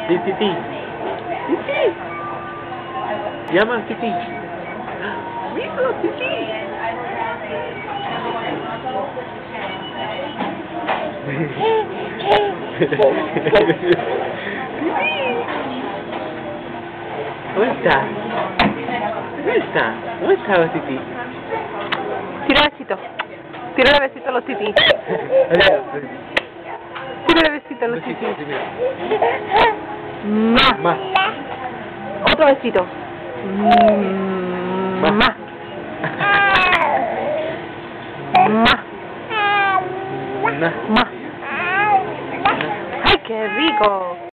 Di Titi. Titi. Llama Titi. Mijo, Titi. ¿Dónde está? ¿Dónde está? ¿Dónde está la Titi? Tira besito. Tira besito a los tití. Tira besito a los tití. Ma. Otro besito. Ma. Ma. Ma. Ma. Ma. ¡Ay, qué rico!